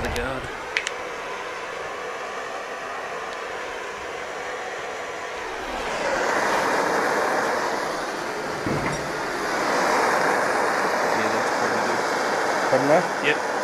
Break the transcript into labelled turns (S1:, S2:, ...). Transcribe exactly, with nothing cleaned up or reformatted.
S1: my god. Yeah, that's pretty good.
S2: Pardon that?
S1: Yep.